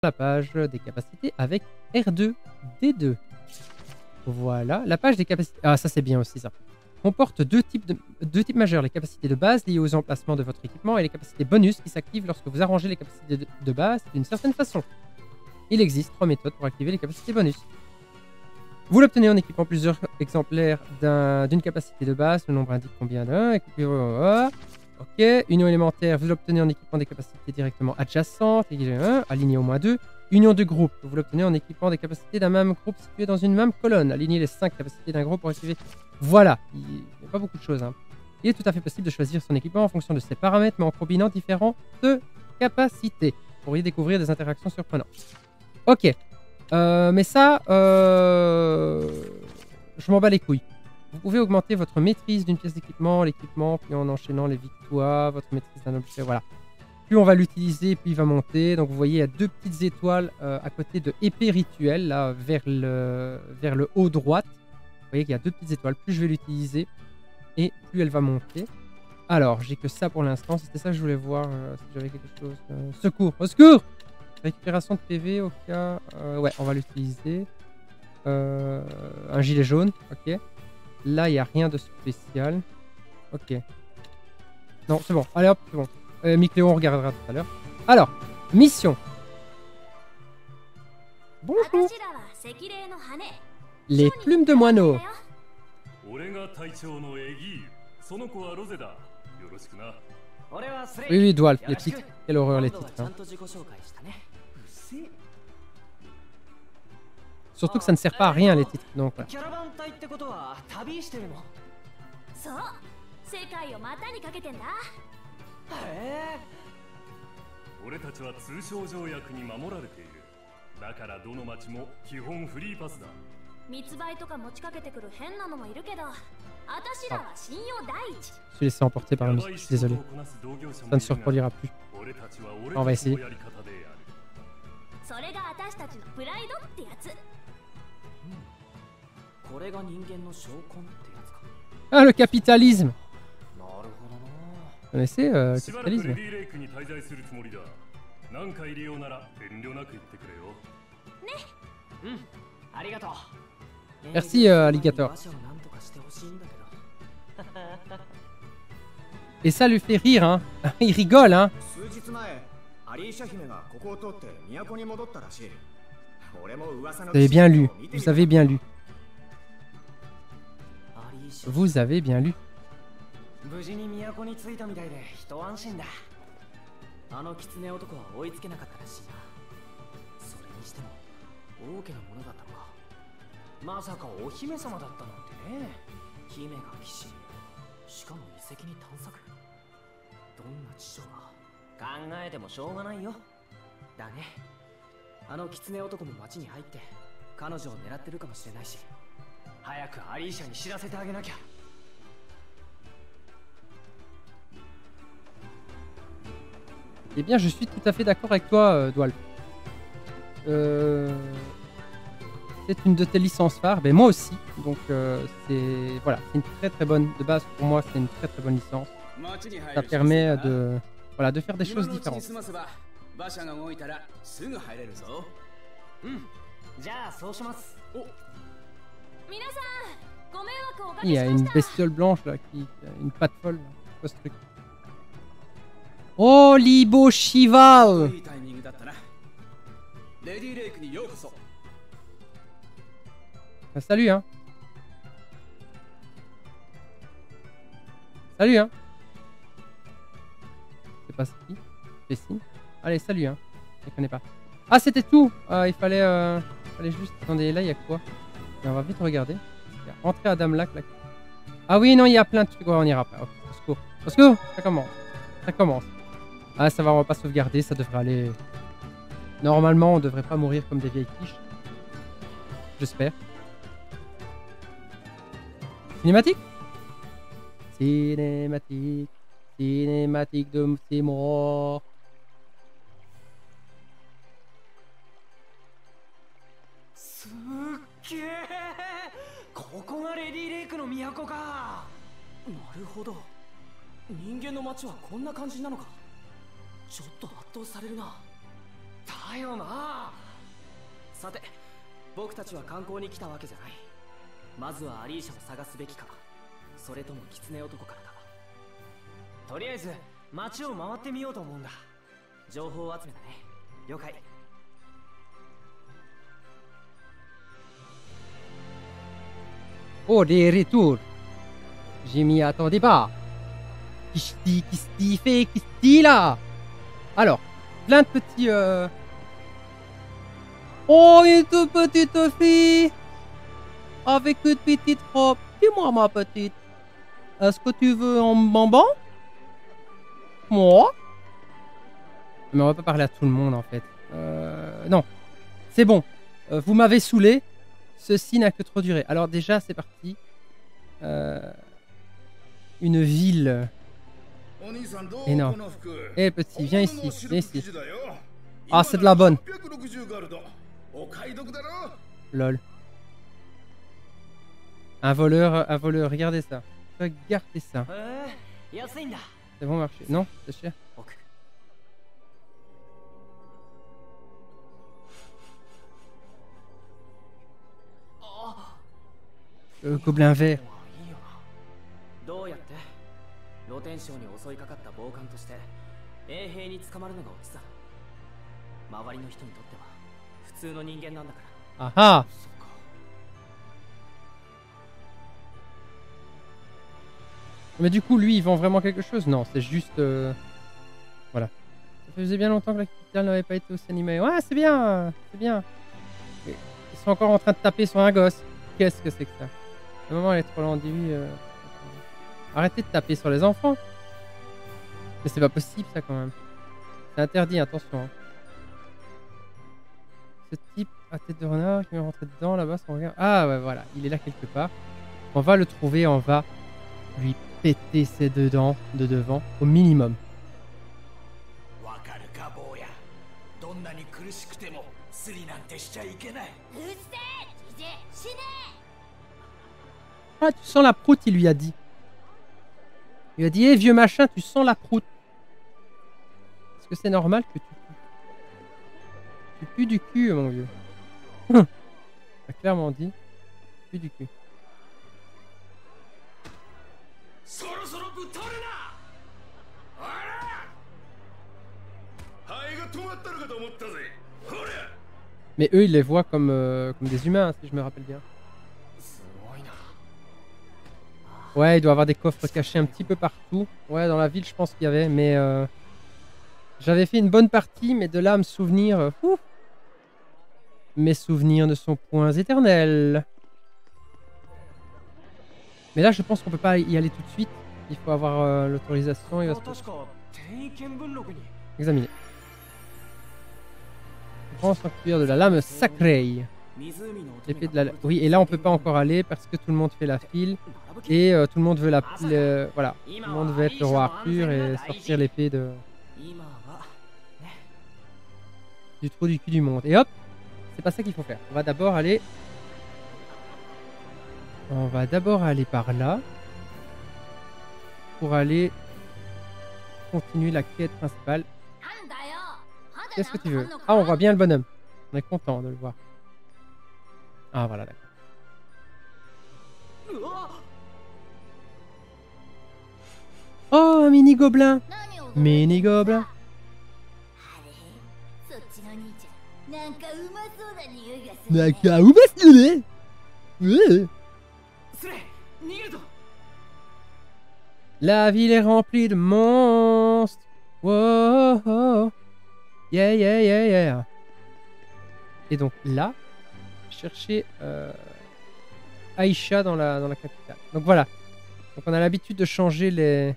la page des capacités avec R2D2. Voilà, la page des capacités... Ah, ça c'est bien aussi ça. Comporte deux types majeurs, les capacités de base liées aux emplacements de votre équipement et les capacités bonus qui s'activent lorsque vous arrangez les capacités de base d'une certaine façon. Il existe 3 méthodes pour activer les capacités bonus. Vous l'obtenez en équipant plusieurs exemplaires d'une capacité de base, le nombre indique combien d'un. Ok, union élémentaire, vous l'obtenez en équipant des capacités directement adjacentes, alignées au moins 2. Union de groupe, vous l'obtenez en équipant des capacités d'un même groupe situé dans une même colonne. Alignez les 5 capacités d'un groupe pour activer. Voilà, il n'y a pas beaucoup de choses. Hein. Il est tout à fait possible de choisir son équipement en fonction de ses paramètres, mais en combinant différentes capacités. Vous pourriez découvrir des interactions surprenantes. Ok, mais ça, je m'en bats les couilles. Vous pouvez augmenter votre maîtrise d'une pièce d'équipement, l'équipement, puis en enchaînant les victoires, votre maîtrise d'un objet, voilà. Plus on va l'utiliser, plus il va monter. Donc vous voyez, il y a 2 petites étoiles à côté de épée rituelle, là, vers le haut droite. Vous voyez qu'il y a 2 petites étoiles. Plus je vais l'utiliser, et plus elle va monter. Alors, j'ai que ça pour l'instant. C'était ça que je voulais voir, si j'avais quelque chose. Secours, au secours! Récupération de PV au cas... ouais, on va l'utiliser. Un gilet jaune, ok. Là, il n'y a rien de spécial. Ok. Non, c'est bon. Allez hop, c'est bon. Micléo, on regardera tout à l'heure. Alors, mission. Bonjour. Les plumes de moineau. Oui, oui, Dwalf, les titres. Quelle horreur, les titres. Hein. Surtout que ça ne sert pas à rien, les titres. Donc, voilà. Je suis laissé emporter par la musique, je suis désolé. Ça ne se reproduira plus. On va essayer. Ah, le capitalisme! Vous connaissez le capitalisme? Merci, alligator. Et ça lui fait rire, hein. Il rigole, hein. Vous avez bien lu. Vous avez bien lu. Vous avez bien lu. Eh bien, je suis tout à fait d'accord avec toi, Dwalf. C'est une de tes licences phares, mais moi aussi. Donc, c'est voilà, c'est une très très bonne, de base pour moi, c'est une très très bonne licence. Ça permet de, voilà, de faire des choses différentes. Il y a une bestiole blanche là qui a une patte folle. Quoi ce truc? Oh, Libo Shival! Bah, salut, hein. Salut, hein. C'est pas ce qui. Fais signe. Allez, salut, hein. Je connais pas. Ah, c'était tout. Il fallait juste. Attendez, là, il y a quoi? Et on va vite regarder. Il y a entrée à Damlac là. Ah oui, non, il y a plein de trucs. Ouais, on ira pas. Okay, au secours. Au secours. Ça commence. Ça commence. Ah, ça va, on va pas sauvegarder. Ça devrait aller. Normalement, on devrait pas mourir comme des vieilles quiches. J'espère. Cinématique? Cinématique. Cinématique de c'est mort. さて、僕たちは観光に来たわけじゃない。まずはアリーシャを探すべきか、それとも狐男からか。とりあえず街を回ってみようと思うんだ。情報集めだね。了解。 Oh, des retours. Je m'y attendais pas. Qu'est-ce là? Alors, plein de petits... Oh, une toute petite fille avec une petite robe. Dis-moi, ma petite, est-ce que tu veux un bonbon? Moi? Mais on va pas parler à tout le monde, en fait. Non, c'est bon. Vous m'avez saoulé. Ceci n'a que trop duré. Alors déjà, c'est parti. Une ville énorme. Eh petit, viens ici, viens ici. Ah, c'est de la bonne. Lol. Un voleur, regardez ça. Regardez ça. C'est bon marché. Non, c'est cher. Le gobelin vert. どうやって露天商に襲いかかった暴漢として衛兵に捕まるのがオチさ。周りの人にとっては普通の人間なんだから。 Ah ah. Mais du coup, lui, il vend vraiment quelque chose? Non, c'est juste... Voilà. Ça faisait bien longtemps que la capitale n'avait pas été aussi animée. Ouais, c'est bien, c'est bien. Ils sont encore en train de taper sur un gosse. Qu'est-ce que c'est que ça? Le moment, elle est trop lente. Arrêtez de taper sur les enfants. Mais c'est pas possible, ça, quand même. C'est interdit, attention. Hein. Ce type à tête de renard qui va rentrer dedans, là-bas, son regard... Ah, ouais, voilà. Il est là quelque part. On va le trouver, on va lui péter ses deux dents de devant, au minimum. Ah, tu sens la proute, il lui a dit. Il lui a dit, hé, vieux machin, tu sens la proute. Est-ce que c'est normal que tu pues? Tu pues du cul, mon vieux. Il a clairement dit, tu pues du cul. Mais eux, ils les voient comme des humains, si je me rappelle bien. Ouais, il doit y avoir des coffres cachés un petit peu partout. Ouais, dans la ville, je pense qu'il y avait, mais... J'avais fait une bonne partie, mais de là à me souvenir... Mes souvenirs ne sont point éternels. Mais là, je pense qu'on peut pas y aller tout de suite. Il faut avoir l'autorisation. Il va se... Examiner. Grand sanctuaire de la lame sacrée. L'épée de la... Oui, et là, on peut pas encore aller parce que tout le monde fait la file. Et tout le monde veut voilà. Tout le monde veut être le roi Arthur et sortir l'épée de... du trou du cul du monde. Et hop, c'est pas ça qu'il faut faire. On va d'abord aller... par là. Pour aller continuer la quête principale. Qu'est-ce que tu veux? Ah, on voit bien le bonhomme. On est content de le voir. Ah, voilà, d'accord. Oh, un mini gobelin. Mini gobelin. La ville est remplie de monstres. Wow. Yeah, yeah, yeah, yeah. Et donc là, chercher Aisha dans la capitale. Donc voilà. Donc on a l'habitude de changer les...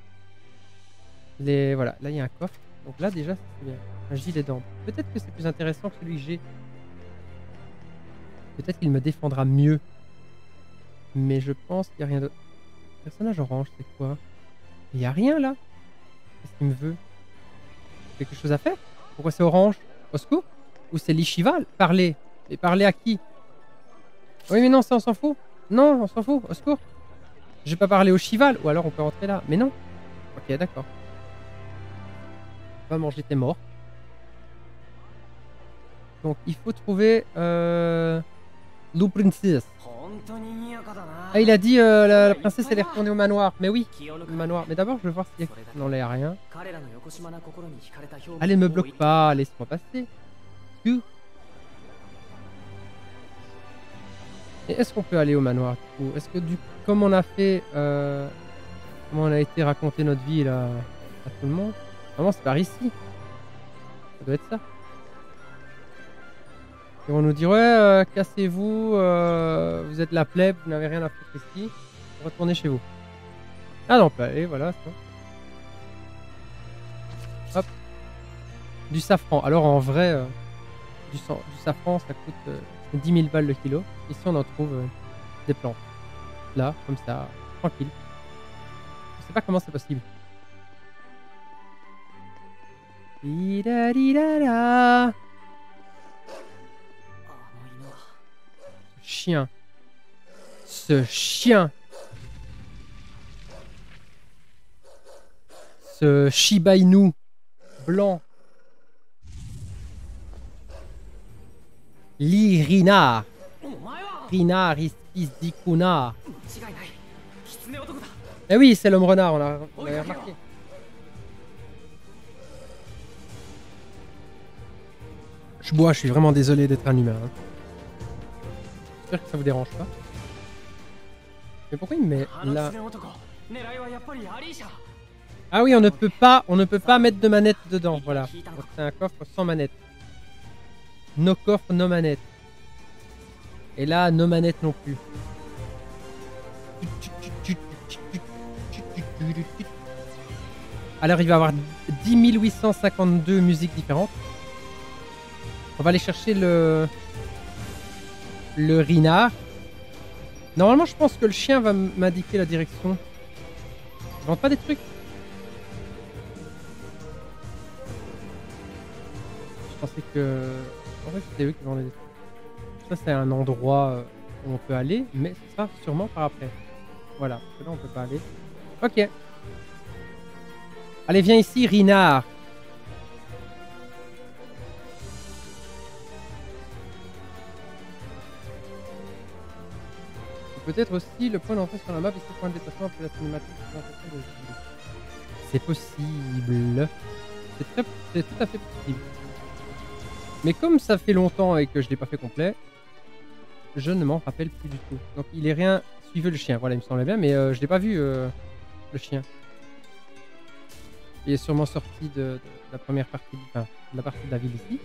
Voilà, là il y a un coffre. Donc là déjà, c'est bien. Un gilet d'ambre. Peut-être que c'est plus intéressant que celui que j'ai. Peut-être qu'il me défendra mieux. Mais je pense qu'il n'y a rien d'autre. Personnage orange, c'est quoi? Il n'y a rien là. Qu'est-ce qu'il me veut? Quelque chose à faire? Pourquoi c'est orange? Au secours? Ou c'est l'Ishival? Parler. Mais parler à qui? Oui mais non, ça on s'en fout. Non, on s'en fout. Au secours. Je vais pas parler au Chival. Ou alors on peut rentrer là. Mais non. Ok, d'accord. Va manger tes morts. Donc il faut trouver Lou Princess. 本当に賑やかだな。 Ah, il a dit la princesse elle est retournée au manoir. Mais oui, le manoir. Mais d'abord je veux voir s'il y a... Non, là il n'y a rien. 彼らの横島な心に惹かれた表現 Allez, me bloque pas, laisse-moi passer. Que- Et est-ce qu'on peut aller au manoir du coup? Est-ce que comme on a fait, comment on a été raconter notre vie là à tout le monde? Vraiment c'est par ici. Ça doit être ça. Et on nous dit ouais, cassez-vous, vous êtes la plèbe, vous n'avez rien à foutre ici, retournez chez vous. Ah non, on peut aller, voilà. Hop. Du safran. Alors en vrai, du safran ça coûte 10 000 balles le kilo. Ici on en trouve des plantes. Là, comme ça, tranquille. Je sais pas comment c'est possible. Di-da-di-da-da. Chien. Ce chien. Ce Shiba Inu blanc. L'Irina. Rina, Rispis, Dikuna. Eh oui, c'est l'homme renard, on l'avait remarqué. Je bois, je suis vraiment désolé d'être un humain. Hein. J'espère que ça vous dérange pas. Mais pourquoi il met là? Ah oui, on ne peut pas mettre de manette dedans, voilà. C'est un coffre sans manette. No coffre, no manette. Et là, no manette non plus. Alors il va y avoir 10 852 musiques différentes. On va aller chercher le renard. Normalement, je pense que le chien va m'indiquer la direction. Je vends pas des trucs. Je pensais que... En fait, c'était eux qui vendaient des trucs. Ça, c'est un endroit où on peut aller, mais ce sera sûrement par après. Voilà, parce que là, on peut pas aller. Ok. Allez, viens ici, renard. Peut-être aussi le point d'entrée sur la map et ce point de déplacement pour la cinématique. C'est possible. C'est tout à fait possible. Mais comme ça fait longtemps et que je l'ai pas fait complet, je ne m'en rappelle plus du tout. Donc il est rien. Suivez le chien. Voilà, il me semblait bien, mais je l'ai pas vu le chien. Il est sûrement sorti de la première partie, enfin, de la partie de la ville ici.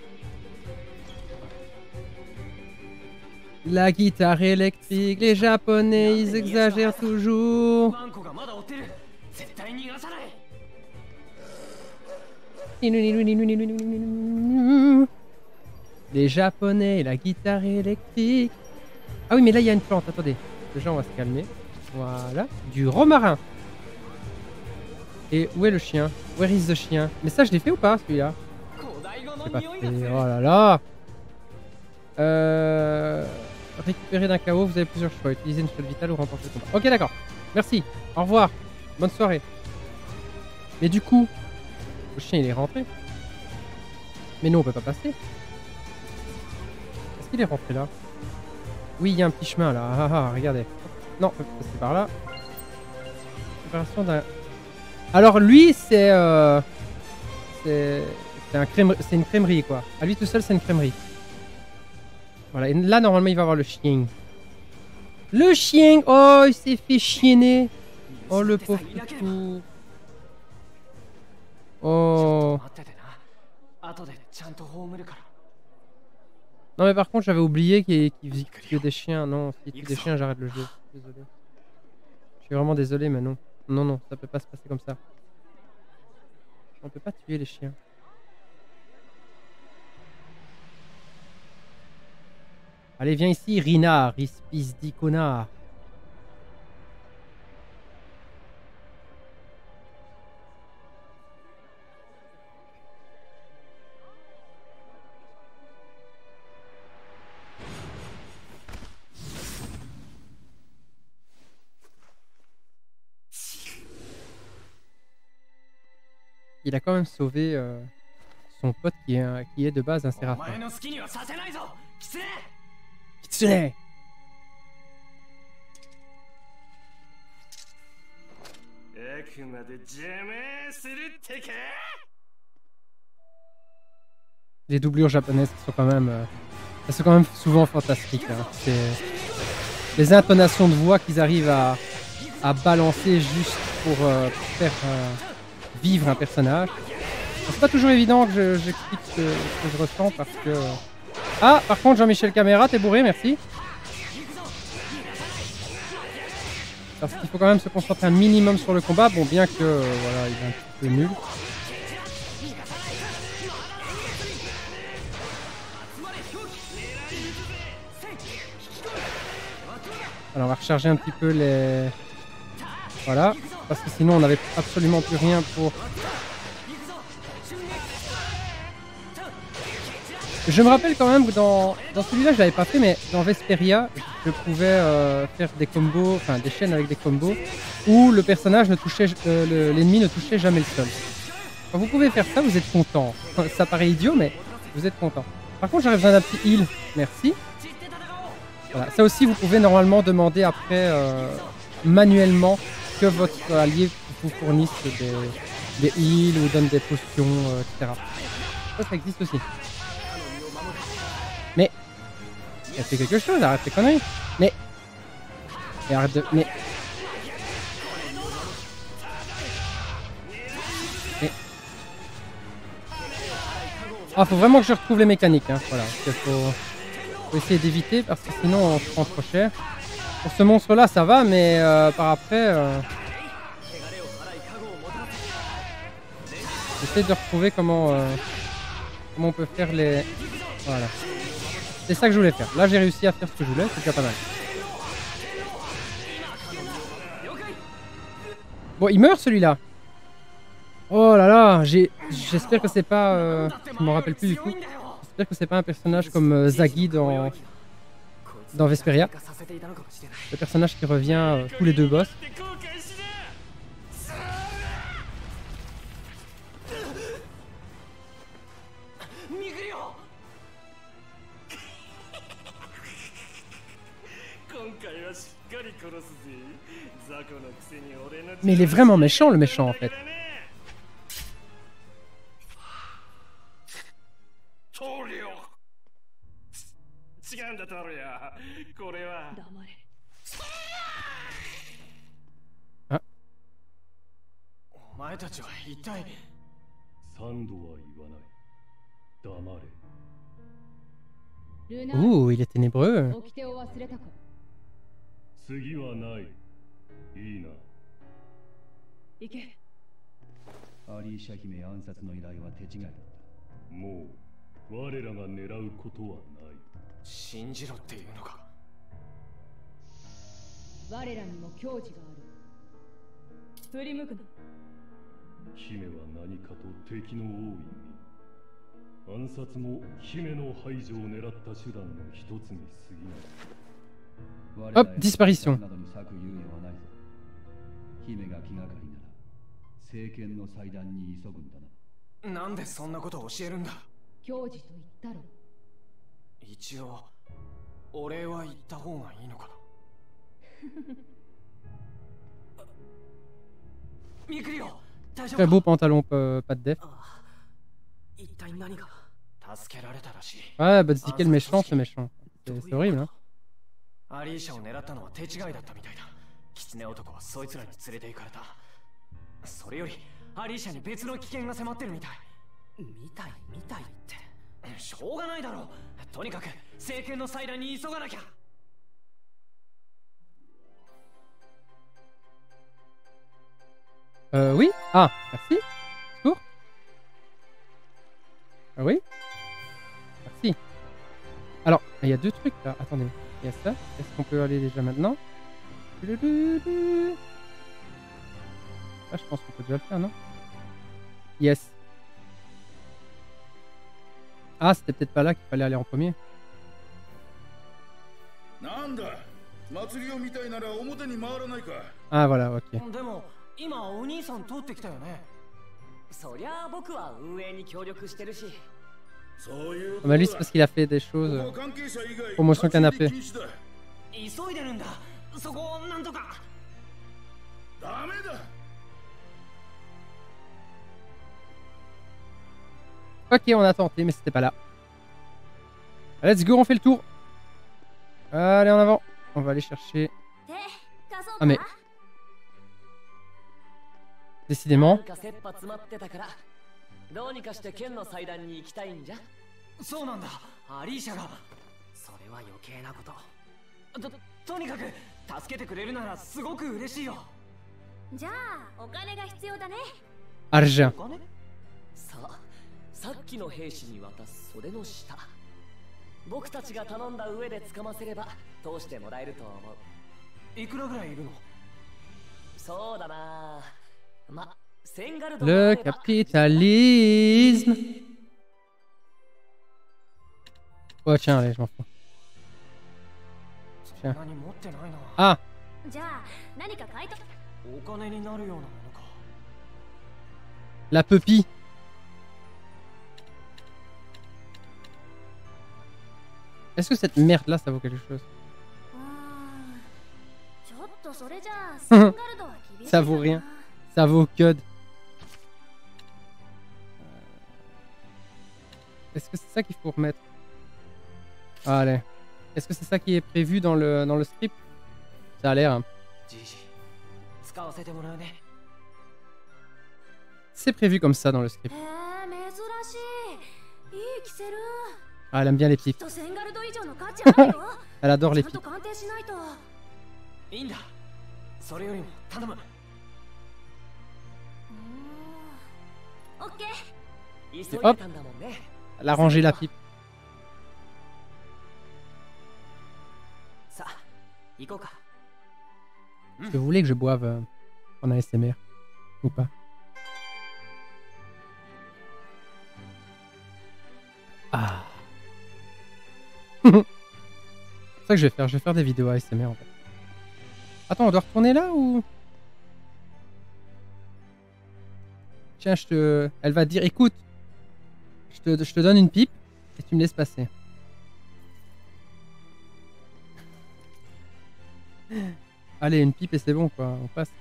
La guitare électrique, les japonais, ils exagèrent toujours. Les japonais et la guitare électrique. Ah oui, mais là il y a une plante, attendez. Déjà on va se calmer. Voilà, du romarin. Et où est le chien? Where is the chien? Mais ça je l'ai fait ou pas celui-là? Je l'ai pas fait, oh là là. Récupérer d'un chaos, vous avez plusieurs choix. Utiliser une seule vitale ou remporter le combat. Ok, d'accord. Merci. Au revoir. Bonne soirée. Mais du coup, le chien il est rentré. Mais nous on peut pas passer. Est-ce qu'il est rentré là? Oui, il y a un petit chemin là. Ah, ah, regardez. Non, on peut passer par là. Préparation d'un... Alors lui, c'est une crèmerie quoi. À lui tout seul, c'est une crèmerie. Voilà, et là normalement il va avoir le chien. Le chien! Oh, il s'est fait chienner. Oh le pauvre toutou. Oh. Non mais par contre j'avais oublié qu'il tuait des chiens. Non, s'il tue des chiens j'arrête le jeu. Désolé. Je suis vraiment désolé mais non. Non, non, ça peut pas se passer comme ça. On peut pas tuer les chiens. Allez, viens ici, Rina, Rispis d'Icona. Il a quand même sauvé son pote qui est de base un お séraphin. 前の好きにはさせないぞキツネ Kitsune! あくまで邪魔するってか Les doublures japonaises elles sont quand même souvent fantastiques. Hein. Les intonations de voix qu'ils arrivent à balancer juste pour faire vivre un personnage. C'est pas toujours évident que j'explique ce que je ressens parce que... Ah, par contre, Jean-Michel Caméra, t'es bourré, merci. Parce qu'il faut quand même se concentrer un minimum sur le combat, bon, bien que, voilà, il est un petit peu nul. Alors, on va recharger un petit peu les... Voilà, parce que sinon, on n'avait absolument plus rien pour... Je me rappelle quand même que dans celui-là, je l'avais pas fait, mais dans Vesperia, je pouvais faire des combos, enfin des chaînes avec des combos, où le personnage ne touchait, l'ennemi ne touchait jamais le sol. Quand vous pouvez faire ça, vous êtes content. Ça paraît idiot, mais vous êtes content. Par contre, j'aurais besoin d'un petit heal. Merci. Voilà. Ça aussi, vous pouvez normalement demander après manuellement que votre allié vous fournisse des heals ou donne des potions, etc. Ça existe aussi. Mais elle fait quelque chose, arrête tes conneries. Mais arrête de... Mais ah, faut vraiment que je retrouve les mécaniques, hein. Voilà, faut essayer d'éviter parce que sinon on se prend trop cher. Pour ce monstre-là, ça va, mais par après, j'essaie de retrouver comment on peut faire les... Voilà. C'est ça que je voulais faire. Là, j'ai réussi à faire ce que je voulais, c'est déjà pas mal. Bon, il meurt celui-là. Oh là là, j'espère que c'est pas... je m'en rappelle plus du tout. J'espère que c'est pas un personnage comme Zagi dans Vesperia. Le personnage qui revient tous les deux boss. Mais il est vraiment méchant, le méchant, en fait. Ah. Ouh, il est ténébreux. Hop, disparition. Très beau pantalon, pas de def. Ouais, bah c'est quel méchant, ce méchant. C'est horrible, hein. アリーシャを狙ったのは手違いだったみたいだ。キツネ男はそいつらに連れて行かれた。それよりアリーシャに別の危険が迫ってるみたい。みたいって。しょうがないだろう。とにかく政権の裁断に急がなきゃ。 Oui. Ah, merci. Secours. Ah oui. Merci. Alors, il y a deux trucs là. Attendez. Il y a ça. Est-ce qu'on peut aller déjà maintenant? Ah, je pense qu'on peut déjà le faire, non? Yes. Ah, c'était peut-être pas là qu'il fallait aller en premier. Ah, voilà, ok. そりゃあ僕は運営に協力してるし。 Ah bah lui c'est parce qu'il a fait des choses. Promotion canapé. 急いでるんだ。そこをなんとか。ダメだ。 Ok, on a tenté, mais c'était pas là. Let's go, on fait le tour. Allez, en avant. On va aller chercher. Ah mais... Décidément. どうにかして剣の祭壇に行きたいんじゃ。そうなんだ。アリーシャが。それは余計なこと。とにかく助けてくれるならすごく嬉しいよ。じゃあお金が必要だね。 Argent. さあ、さっきの兵士に渡す袖の下。僕たちが頼んだ上で掴ませれば通してもらえると思う。いくらぐらいいるの？そうだな。ま。 Le capitalisme. Oh tiens, allez, je m'en fous. Tiens. Ah. La puppy. Est-ce que cette merde là ça vaut quelque chose? Ça vaut rien. Ça vaut code. Est-ce que c'est ça qu'il faut remettre? Allez. Est-ce que c'est ça qui est prévu dans le script? Ça a l'air. Hein. C'est prévu comme ça dans le script. Ah, elle aime bien les pipes. Elle adore les pipes. Et hop. Elle a rangé la pipe. Est-ce que vous voulez que je boive en ASMR ou pas? Ah. C'est ça que je vais faire. Je vais faire des vidéos ASMR en fait. Attends, on doit retourner là ou... Tiens, elle va dire, écoute, je te donne une pipe et tu me laisses passer. Allez, une pipe et c'est bon quoi, on passe.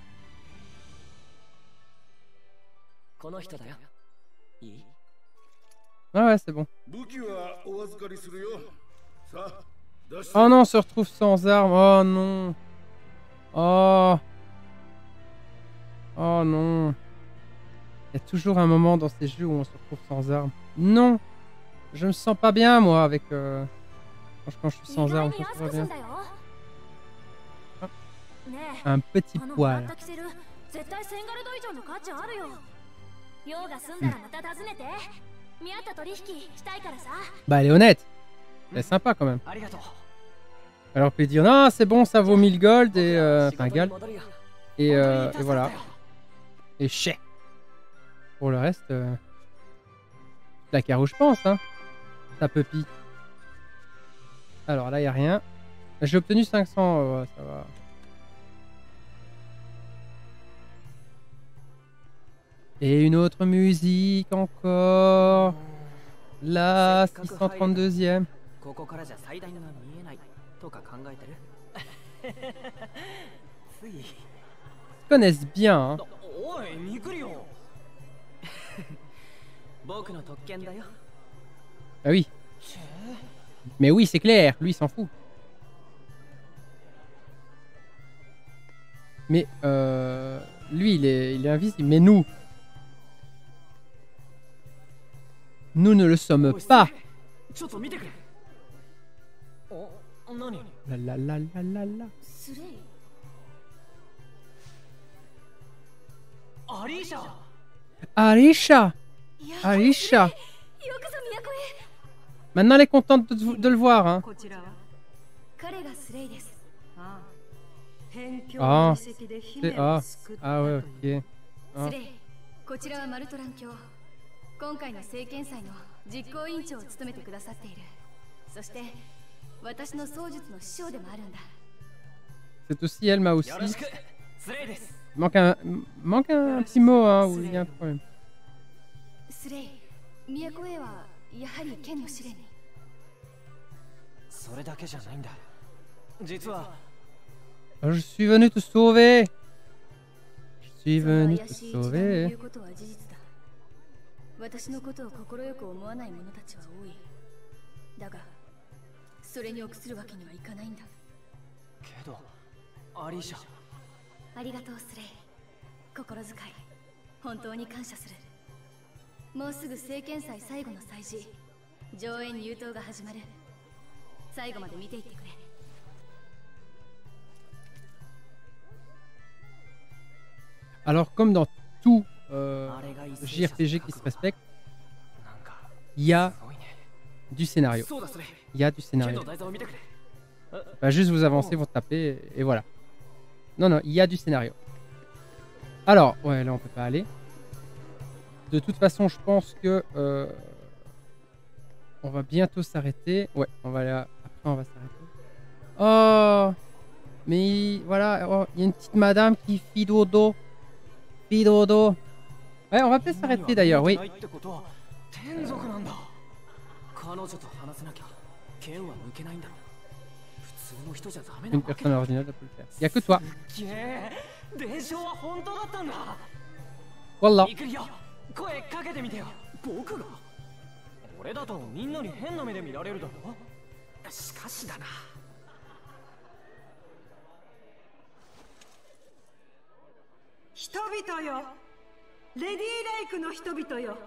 Ah ouais, c'est bon. Oh non, on se retrouve sans armes. Oh non. Oh. Oh non. Il y a toujours un moment dans ces jeux où on se retrouve sans armes. Non. Je me sens pas bien moi avec... Quand je suis sans armes, je me sens pas bien. Un petit poil. Bah elle est honnête. Elle est sympa quand même. Alors on peut dire non c'est bon ça vaut 1000 gold et enfin gold. Et voilà. Et chais. Pour le reste la carreau je pense hein. Ça puppy. Alors là il n'y a rien. J'ai obtenu 500 ouais, ça va. Et une autre musique encore. La 632e. Ils connaissent bien. Hein. Ah oui. Mais oui, c'est clair. Lui, il s'en fout. Mais lui, il est invisible. Mais nous... Nous ne le sommes pas. La la la la la la. Arisha. Arisha. Maintenant elle est contente de le voir hein. Ah, ah ouais ok. Ah. 今回の政権祭の実行委員長を務めてくださっている。そして私の槍術の師匠でもあるんだ。C'est aussi elle m'a aussi. Manque un petit mot hein où il y a un problème. スレイ、都へはやはり剣の試練に。 それだけじゃないんだ。実は Je suis venu te sauver. Je suis その venu 怪 te しい一団の sauver. 言うことは事実だ。私のことを快く思わない者たちは多い。だがそれに臆するわけにはいかないんだ。 けどアリーシャ、 ありがとうスレイ。心遣い本当に感謝する。もうすぐ聖剣祭最後の祭事、上演入刀が始まる。最後まで見ていってくれ。 Alors, comme dans tout JRPG qui se respecte, il y a du scénario. Il y a du scénario. Bah, juste vous avancez, vous tapez, et voilà. Non, non, il y a du scénario. Alors, ouais, là on peut pas aller. De toute façon, je pense que on va bientôt s'arrêter. Ouais, on va aller. Après, on va s'arrêter. Oh, mais voilà, oh, il y a une petite madame qui fit dodo. Fit dodo. Ouais, on va peut-être s'arrêter d'ailleurs, oui. Une personne originale peut le faire. Il n'y a que toi. Voilà. 声かけてみてよ。僕が？俺だとみんなに変な目で見られるだろ。しかしだな。 人々よ、レディーレイクの人々よ。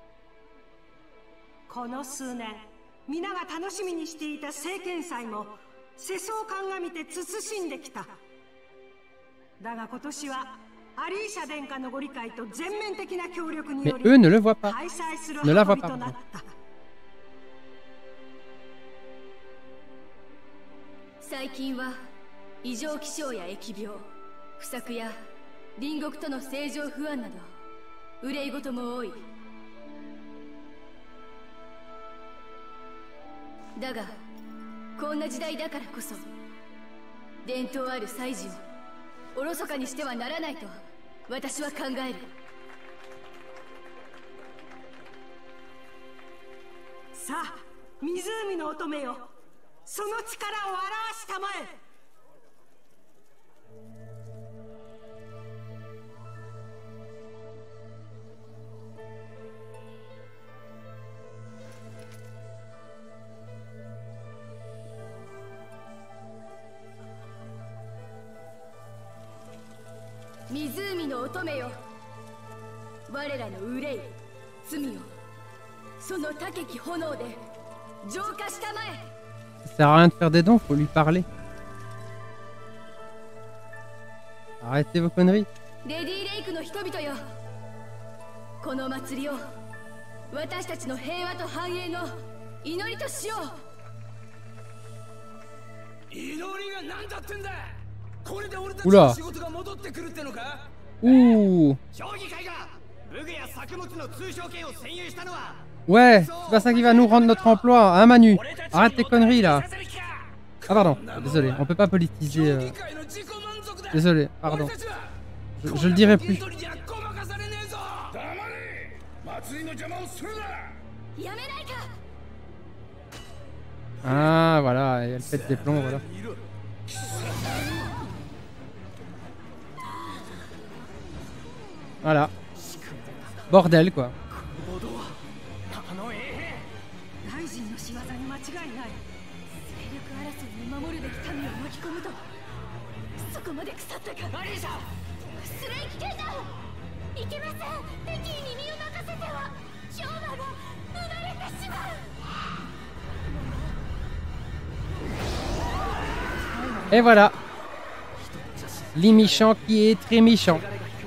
この数年、皆が楽しみにしていた聖剣祭も世相を鑑みて慎んできた。だが今年はアリーシャ殿下のご理解と全面的な協力により Mais eux ne le voient pas. 開催する Ne la 運 voient び pas. となった。 最近は異常気象や疫病、不作や隣国との政情不安など憂い事も多い。だがこんな時代だからこそ伝統ある祭事をおろそかにしてはならないと私は考える。 さあ、湖の乙女よ、その力を表したまえ。 湖の乙女よ、我らの憂い、罪をその高き炎で浄化したまえ。 Ça sert à rien de faire des dons, faut lui parler. Arrêtez vos conneries. レディーレイクの人々よ、この祭りを私たちの平和と繁栄の祈りとしよう。 祈りが何だってんだ。これで俺たち Oula. の仕事が戻ってくるってのか。 Ouh. 将棋会が武具や作物の通商権を占有したのは Ouais, c'est pas ça qui va nous rendre notre emploi, hein Manu? Arrête tes conneries là. Ah pardon, désolé, on peut pas politiser. Désolé, pardon. Je le dirai plus. Ah voilà, et elle pète des plombs, voilà. Voilà. Bordel quoi. 大臣の仕業に間違いない。 勢力争いに守るべき民を巻き込むとそこまで腐ったか。アリーシャ、スレイ危険だ。いけません。敵意に身を任せては氷河が生まれてしまう。 Et voilà. Les méchants qui est très méchant.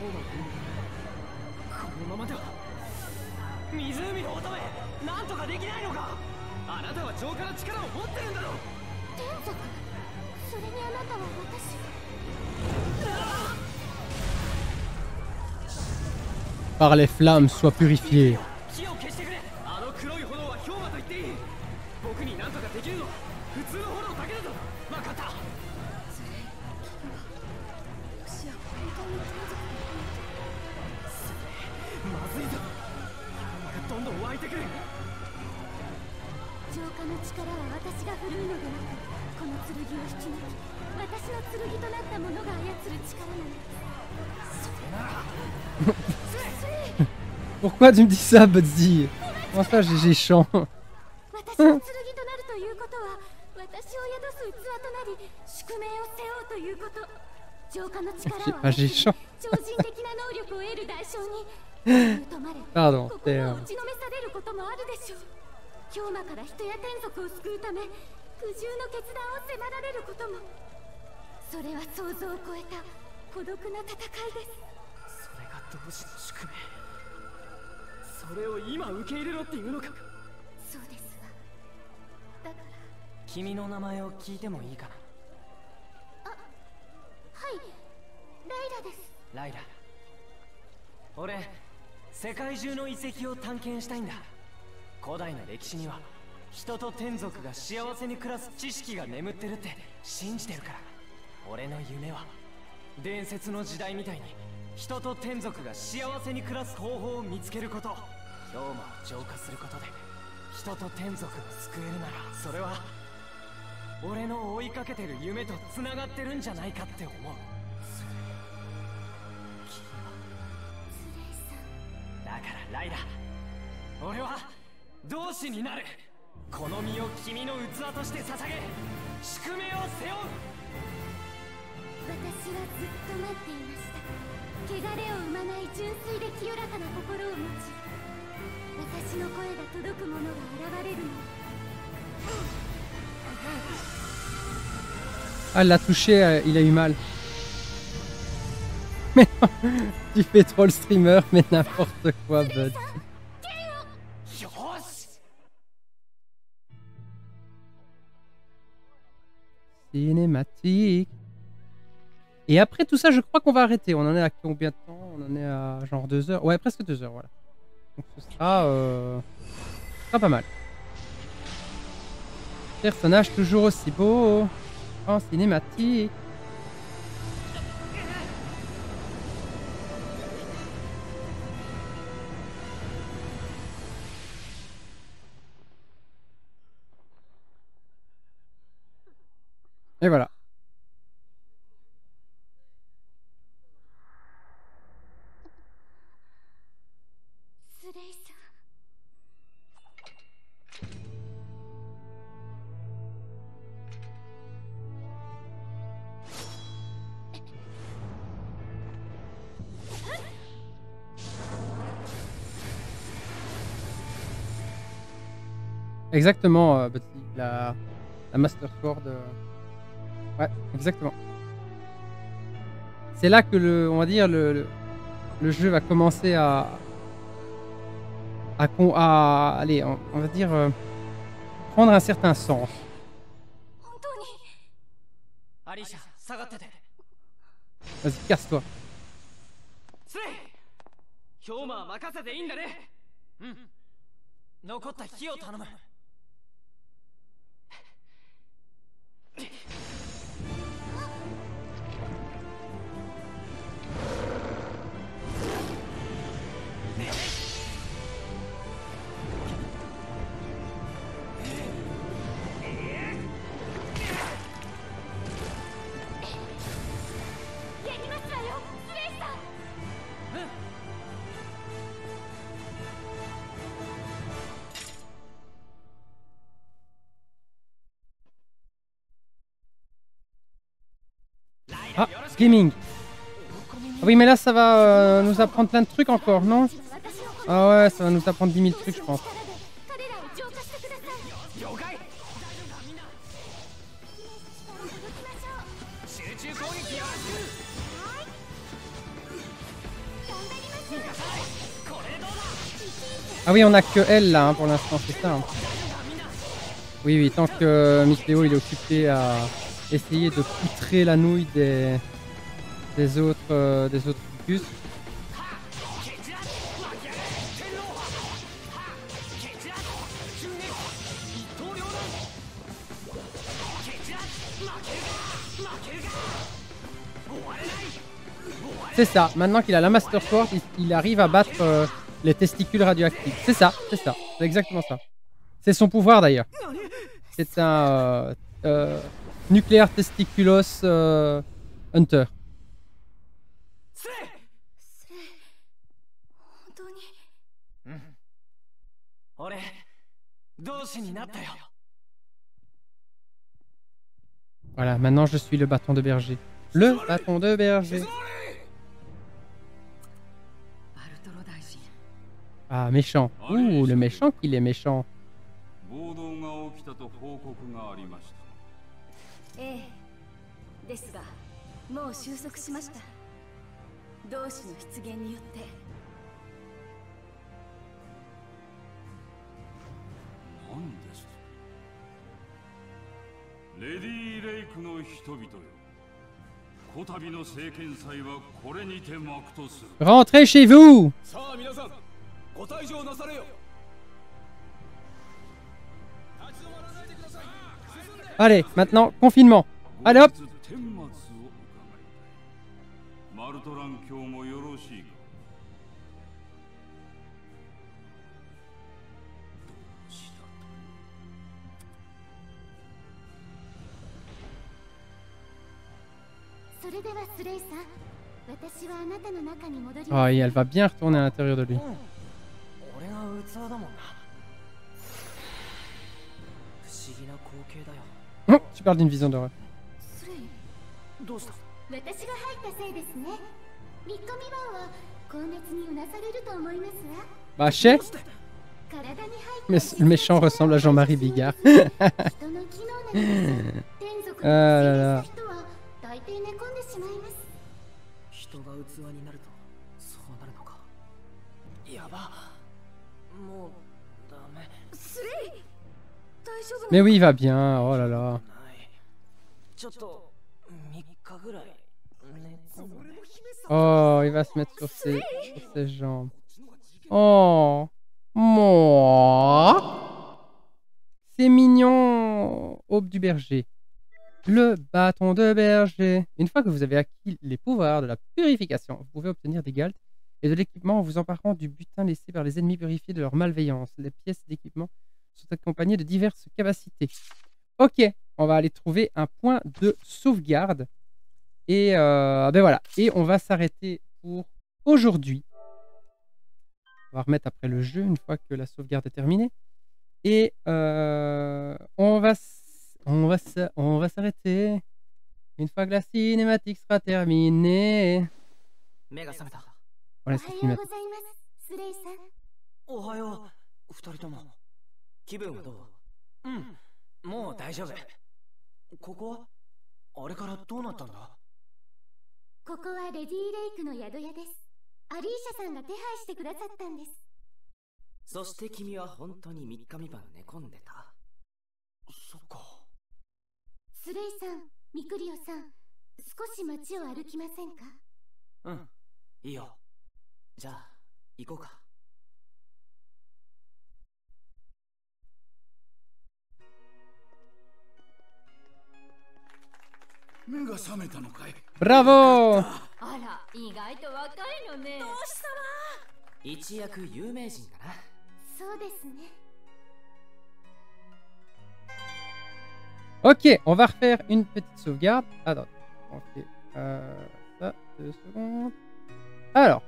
湖の乙女、なんとかできないのか。あなたは浄化の力を持ってるんだろう。 天族、それにあなたは私。 Par les flammes, sois purifié. 火を消してくれ。あの黒い炎は氷河と言っていい。僕になんとかできるのは普通の炎だけだぞ。分かった。 もしや本当に天族。 まずいぞ。 どんどん湧いてくる。 浄化の力は私が振るうのでなく、この剣を引き抜き、私の剣となったものが操る力なのです。それなら Pourquoi tu me dis ça, Buddy? Comment ça, j'ai chant? 私の剣となるということは、私を宿す器となり、宿命を背負うということ。浄化の力は私に超人的な能力を得る代償に、 Pardon, 心を打ちのめされることもあるでしょう。氷魔から人や天族を救うため、苦渋の決断を迫られることも。それは想像を超えた孤独な戦いです。 それが同志の宿命。それを今受け入れろっていうのか。 そうですわ。だから君の名前を聞いてもいいかな。 はい、ライラです。 ライラ、俺世界中の遺跡を探検したいんだ。古代の歴史には人と天族が幸せに暮らす知識が眠ってるって信じてるから。俺の夢は伝説の時代みたいに人と天族が幸せに暮らす方法を見つけること。氷魔を浄化することで人と天族を救えるなら、それは俺の追いかけてる夢とつながってるんじゃないかって思う。だからライラ、俺は同志になる。この身を君の器として捧げ、宿命を背負う。 私はずっと待っていました。汚れを生まない純粋で清らかな心を持ち、私の声が届く者が現れるの。 Ah, elle l'a touché, il a eu mal. Mais non, tu fais trop le streamer, mais n'importe quoi, Bud. Cinématique. Et après tout ça, je crois qu'on va arrêter. On en est à combien de temps? On en est à genre 2 heures. Ouais, presque 2 heures, voilà. Donc ce sera pas mal. Personnage toujours aussi beau en cinématique. Et voilà. Exactement, la Master Sword. Ouais, exactement. C'est là que on va dire le jeu va commencer allez, on va dire prendre un certain sens. Vas-y, casse-toi. Ah, gaming. Ah oui, mais là, ça va nous apprendre plein de trucs encore, non? Ah ouais, ça va nous apprendre 10 000 trucs, je pense. Ah oui, on a que elle, là, hein, pour l'instant, c'est ça. Hein. Oui, oui, tant que Miss-Léo, il est occupé à essayer de poutrer la nouille des autres Vicus. C'est ça, maintenant qu'il a la Master Sword, il arrive à battre Les testicules radioactifs. C'est ça, c'est ça. C'est exactement ça. C'est son pouvoir d'ailleurs. C'est un nucléaire testiculos hunter. スレイ本当に俺同志になったよ Voilà, maintenant je suis le bâton de berger. Le bâton de berger. バルトロ大臣 Ah, méchant. Ouh, le méchant qu'il est méchant. 暴動が起きたと報告がありました。 ええですがもう収束しました同志の出現によって何ですレディー・レイクの人々よ。こたびの政権祭はこれにて幕とする。 Rentrez chez vous. さあ皆さんご退場なされよ Allez, maintenant, confinement. Allez hop. 後日顛末を伺いたい。マルトラン卿もよろしいか。同志だと。 それではスレイさん私はあなたの中に戻り Oh, et elle va bien retourner à l'intérieur de lui. 俺が器だもんな不思議な光景だよ Oh, tu parles d'une vision d'horreur. スレイどうした私が入ったせいですね3日未満は高熱にうなされると思いますわ Bah, chez. 体に入った Mais le méchant ressemble à Jean-Marie Bigard. 人の機能なのです天族のあらら不正した人は大抵寝込んでしまいます人が器になるとそうなるのかやばもうダメスレイ大丈夫 Mais oui, il va bien. Oh là là. ないちょっと3日ぐらい寝込んで Oh, il va se mettre sur ses jambes. Oh. Moi. C'est mignon. Aube du berger. Le bâton de berger. Une fois que vous avez acquis les pouvoirs de la purification, vous pouvez obtenir des galtes et de l'équipement en vous emparant du butin laissé par les ennemis purifiés de leur malveillance. Les pièces d'équipement sont accompagnées de diverses capacités. Ok, on va aller trouver un point de sauvegarde. Et ben voilà. Et on va s'arrêter pour aujourd'hui. On va remettre après le jeu une fois que la sauvegarde est terminée. Et on va s'arrêter une fois que la cinématique sera terminée. 目が覚めた Voilà, お c'est はよう cinématique. ございますスレイさんおはよう二人とも気分はどううんもう大丈夫ここはあれからどうなったんだここはレディー・レイクの宿屋ですアリーシャさんが手配してくださったんですそして君は本当に3日3晩寝込んでたそっかスレイさんミクリオさん少し街を歩きませんかうんいいよじゃあ行こうか目が覚めたのかい。 Bravo! あら意外と若いのね一躍有名人だなそうですね Ok, on va refaire une petite sauvegarde. Attends, on fait ça, 2 secondes. Alors.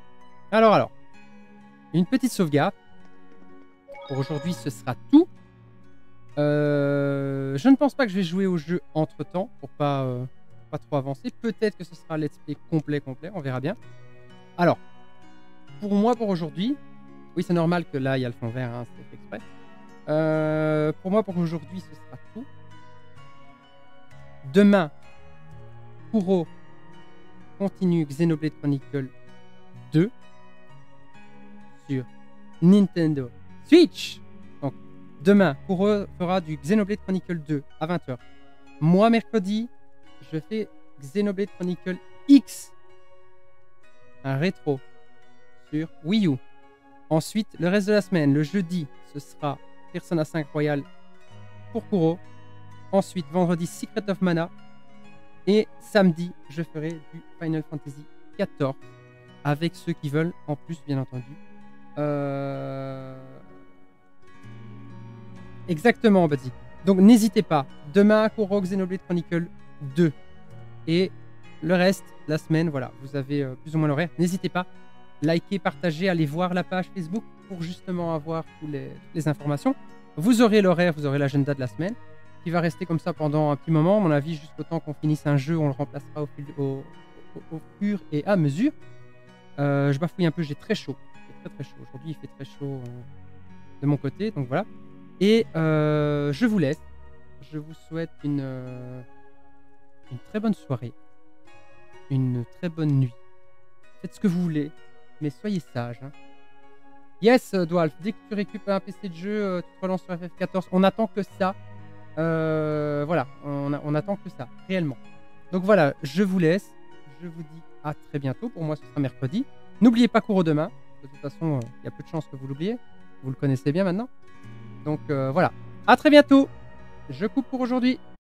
Une petite sauvegarde. Pour aujourd'hui, ce sera tout. Je ne pense pas que je vais jouer au jeu entre-temps pour pas trop avancer. Peut-être que ce sera un let's play complet, on verra bien. Alors, pour moi, pour aujourd'hui, oui, c'est normal que là, il y a le fond vert, hein, c'est fait exprès. Pour moi, pour aujourd'hui, ce sera tout. Demain, Kuro continue Xenoblade Chronicle 2 sur Nintendo Switch. Donc, demain, Kuro fera du Xenoblade Chronicle 2 à 20h. Moi, mercredi, je fais Xenoblade Chronicle X, un rétro sur Wii U. Ensuite, le reste de la semaine, le jeudi, ce sera Persona 5 Royal pour Kuro. Ensuite, vendredi, Secret of Mana. Et samedi, je ferai du Final Fantasy XIV avec ceux qui veulent, en plus, bien entendu, Exactement, Buddy. Donc n'hésitez pas. Demain, Kuro Xenoblade Chronicle 2. Et le reste, la semaine, voilà, vous avez plus ou moins l'horaire. N'hésitez pas. Likez, partagez, allez voir la page Facebook pour justement avoir toutes les informations. Vous aurez l'horaire, vous aurez l'agenda de la semaine qui va rester comme ça pendant un petit moment. À mon avis, jusqu'au temps qu'on finisse un jeu, on le remplacera au fur et à mesure. Je bafouille un peu, j'ai très chaud. Très très chaud. Aujourd'hui, il fait très chaud de mon côté, donc voilà. Et je vous laisse. Je vous souhaite une très bonne soirée, une très bonne nuit. Faites ce que vous voulez, mais soyez sages. Hein. Yes, Dwalf, dès que tu récupères un PC de jeu, tu te relances sur FF14. On attend que ça. Voilà, on attend que ça, réellement. Donc voilà, je vous laisse. Je vous dis à très bientôt. Pour moi, ce sera mercredi. N'oubliez pas Kuro demain. De toute façon, il y a peu de chances que vous l'oubliez. Vous le connaissez bien maintenant. Donc voilà, à très bientôt. Je coupe pour aujourd'hui.